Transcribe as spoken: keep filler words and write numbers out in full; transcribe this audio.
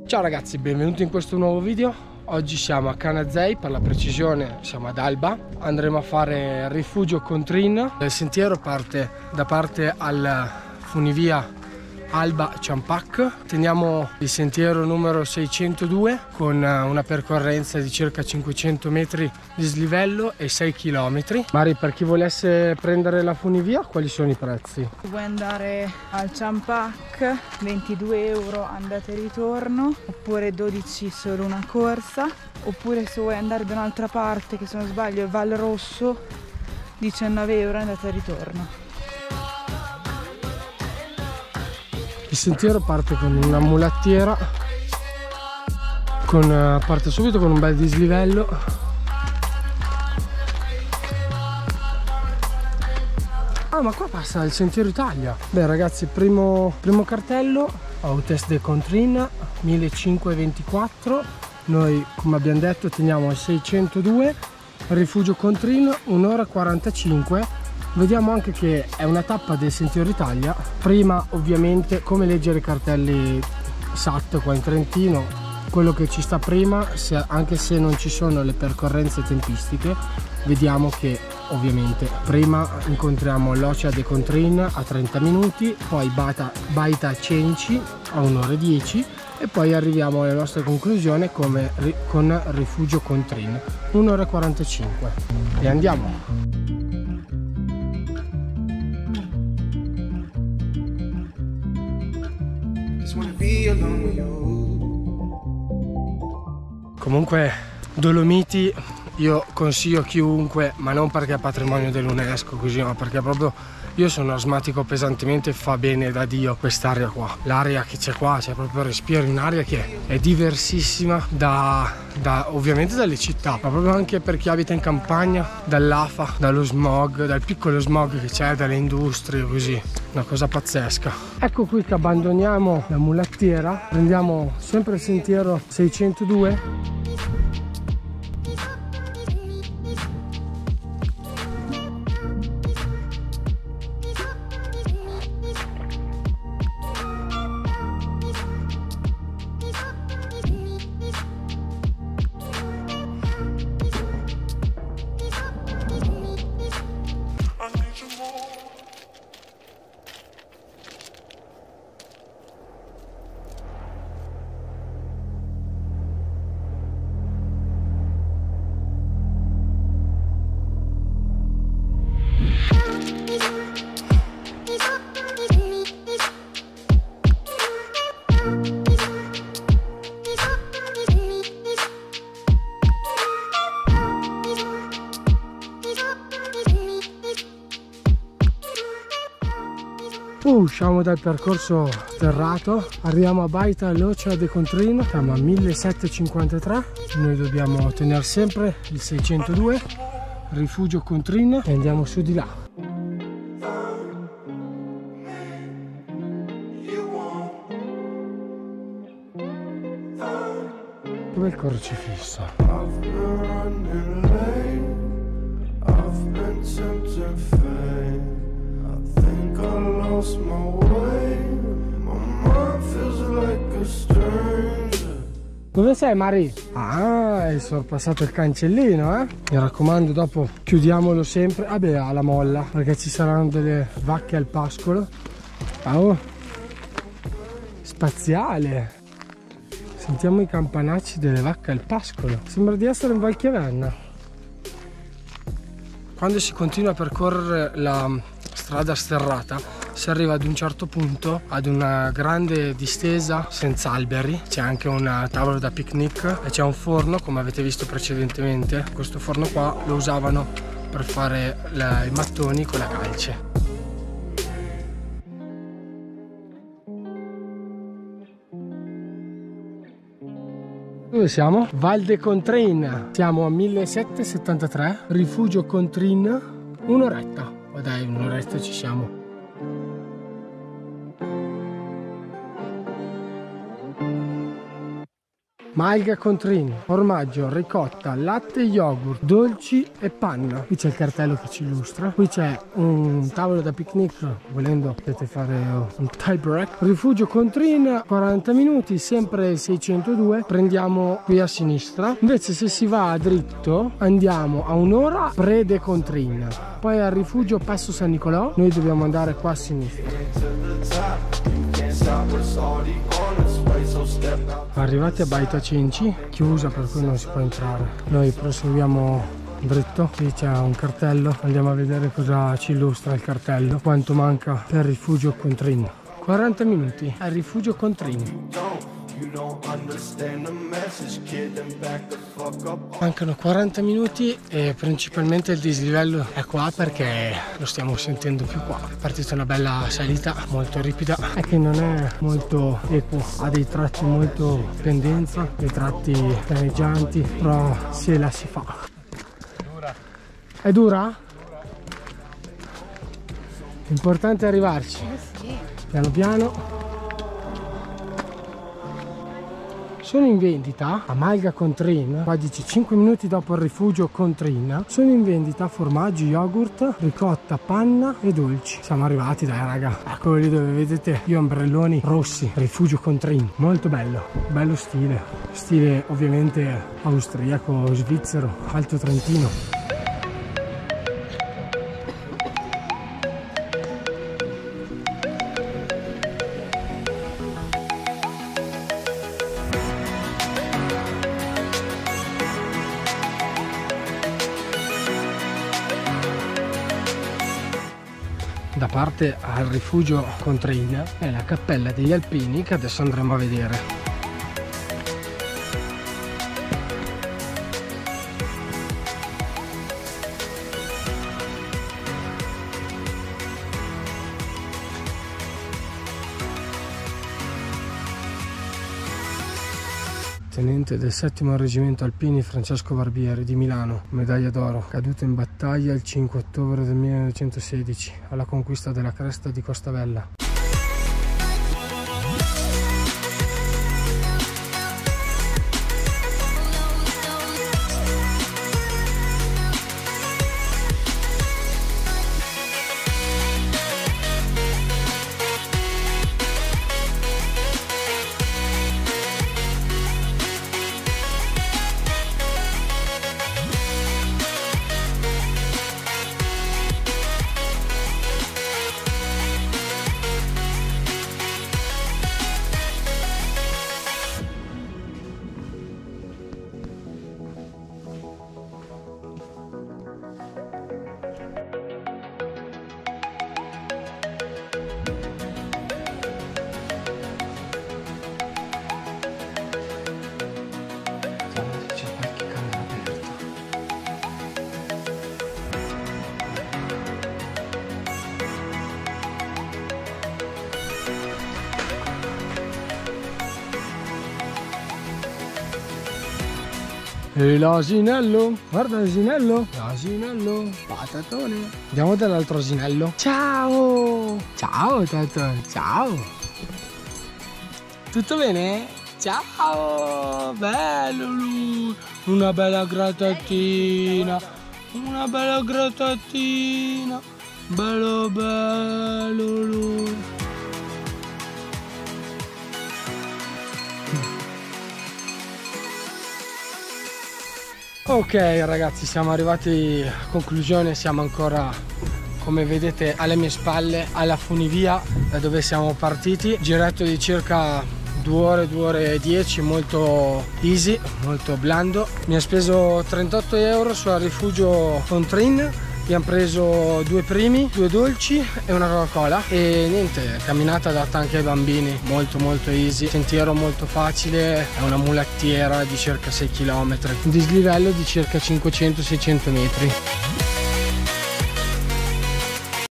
Ciao ragazzi, benvenuti in questo nuovo video. Oggi siamo a Canazei, per la precisione siamo ad Alba. Andremo a fare il rifugio Contrin. Il sentiero parte da parte al funivia Alba Ciampac. Teniamo il sentiero numero seicentodue con una percorrenza di circa cinquecento metri di slivello e sei chilometri. Mari, per chi volesse prendere la funivia, quali sono i prezzi? Se vuoi andare al Ciampac, ventidue euro andata e ritorno, oppure dodici solo una corsa, oppure se vuoi andare da un'altra parte, che se non sbaglio è Val Rosso, diciannove euro andata e ritorno. Il sentiero parte con una mulattiera, con, parte subito con un bel dislivello. Ah, ma qua passa il Sentiero Italia. Beh ragazzi, primo, primo cartello, Hôtes de Contrin, millecinquecentoventiquattro. Noi, come abbiamo detto, teniamo il seicentodue, rifugio Contrin, un'ora e quarantacinque. Vediamo anche che è una tappa del Sentiero Italia. Prima ovviamente, come leggere i cartelli S A T qua in Trentino, quello che ci sta prima, se, anche se non ci sono le percorrenze tempistiche, vediamo che ovviamente prima incontriamo l'Ocea de Contrin a trenta minuti, poi Baita, Baita Cenci a un'ora e dieci e poi arriviamo alla nostra conclusione come, con rifugio Contrin, un'ora e quarantacinque. E andiamo! Comunque Dolomiti io consiglio a chiunque, ma non perché è patrimonio dell'UNESCO così, ma perché proprio io sono asmatico pesantemente, fa bene da Dio quest'area qua. L'aria che c'è qua, c'è proprio respiro in un'aria che è diversissima da, da ovviamente dalle città, ma proprio anche per chi abita in campagna, dall'afa, dallo smog, dal piccolo smog che c'è, dalle industrie, così. Una cosa pazzesca. Ecco qui che abbandoniamo la mulattiera, prendiamo sempre il sentiero seicentodue. Usciamo dal percorso terrato, arriviamo a Baita l'Ocea de Contrin, siamo a millesettecentocinquantatré. Noi dobbiamo tenere sempre il seicentodue, rifugio Contrin, e andiamo su di là. Dov'è il crocifisso? Dove sei, Mari? Ah, hai sorpassato il cancellino, eh? Mi raccomando, dopo chiudiamolo sempre. Vabbè, alla molla, perché ci saranno delle vacche al pascolo. Oh, spaziale. Sentiamo i campanacci delle vacche al pascolo. Sembra di essere in Valchiavenna. Quando si continua a percorrere la strada sterrata, si arriva ad un certo punto ad una grande distesa senza alberi, c'è anche un tavolo da picnic e c'è un forno, come avete visto precedentemente. Questo forno qua lo usavano per fare la, i mattoni con la calce. Dove siamo? Val de Contrin, siamo a millesettecentosettantatré, rifugio Contrin, un'oretta. Oh dai, un'oretta ci siamo. Malga Contrin, formaggio, ricotta, latte, yogurt, dolci e panna. Qui c'è il cartello che ci illustra. Qui c'è un tavolo da picnic, volendo potete fare un tie break. Rifugio Contrin, quaranta minuti, sempre seicentodue. Prendiamo qui a sinistra. Invece se si va dritto andiamo a un'ora Prede Contrin. Poi al rifugio Passo San Nicolò. Noi dobbiamo andare qua a sinistra. Arrivati a Baita Cenci, chiusa per cui non si può entrare. Noi proseguiamo dritto, qui c'è un cartello, andiamo a vedere cosa ci illustra il cartello, quanto manca per il rifugio Contrin. quaranta minuti al rifugio Contrin. Mancano quaranta minuti e principalmente il dislivello è qua perché lo stiamo sentendo più qua. È partita una bella salita molto ripida e che non è molto equo, ha dei tratti molto pendenza, dei tratti pianeggianti, però se la si fa. Dura. È dura? L'importante è arrivarci. Piano piano. Sono in vendita a Malga Contrin, qua dice cinque minuti dopo il rifugio Contrin. Sono in vendita formaggi, yogurt, ricotta, panna e dolci. Siamo arrivati, dai raga, eccolo lì dove vedete gli ombrelloni rossi, rifugio Contrin. Molto bello, bello stile, stile ovviamente austriaco, svizzero, alto trentino. Da parte al rifugio Contrin è la cappella degli alpini che adesso andremo a vedere. Tenente del settimo reggimento alpini Francesco Barbieri di Milano, medaglia d'oro, caduto in battaglia il cinque ottobre del millenovecentosedici alla conquista della cresta di Costavella. E l'asinello, guarda l'asinello, l'asinello, patatone. Andiamo dall'altro asinello. Ciao, ciao Tato, ciao. Tutto bene? Ciao, bello lui. Una bella gratatina, una bella gratatina, bello bello lui. Ok ragazzi, siamo arrivati a conclusione, siamo ancora, come vedete, alle mie spalle, alla funivia da dove siamo partiti. Giretto di circa due ore, due ore e dieci, molto easy, molto blando. Mi ha speso trentotto euro sul rifugio Contrin. Abbiamo preso due primi, due dolci e una Coca-Cola e niente, camminata adatta anche ai bambini, molto molto easy, sentiero molto facile, è una mulattiera di circa sei chilometri, un dislivello di circa cinquecento seicento metri.